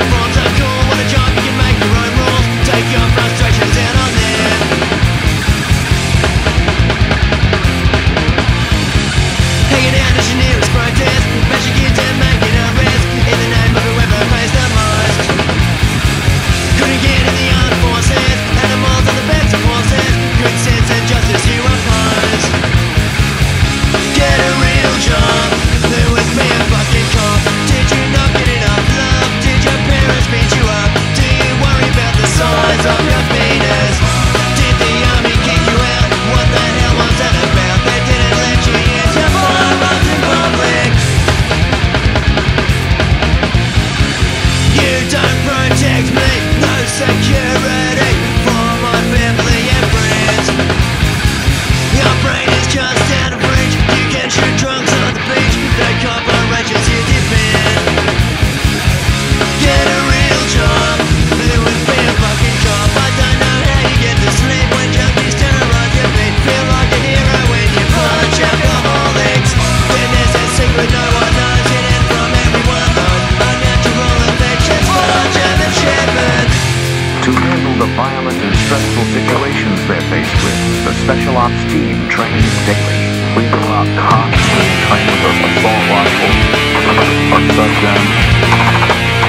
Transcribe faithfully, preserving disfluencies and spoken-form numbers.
uniform so cool, what a job, you can make your own rules. Take your frustrations out on them. Hanging out as your nearest protest, bashing kids and making a risk in the name of whoever pays the most. Couldn't get in the armed forces, animals on the backs of horses. Good sense and justice you oppose. Get a real job, there would be a fucking cop. Did you not get enough love? Did your parents beat you up? Do you worry about the size of your penis? Did the army kick you out? What the hell was that about? They didn't let you use your firearms in public. You don't protect me, no security for my family and friends. Your brain is just out of reach. You can shoot drunks on the beach. No corporations you defend. Get a real job, there would be a fucking cop. I don't know how you get to sleep when junkies terrorize your feet. Feel like a hero when you punch alcoholics. Goodness and secret no one knows. Hidden from everyone knows. Unnatural affections for German shepherds. To handle the violent and stressful situations they're faced with, the Special Ops team trains daily. We go out constantly train with our assault rifles, our subguns,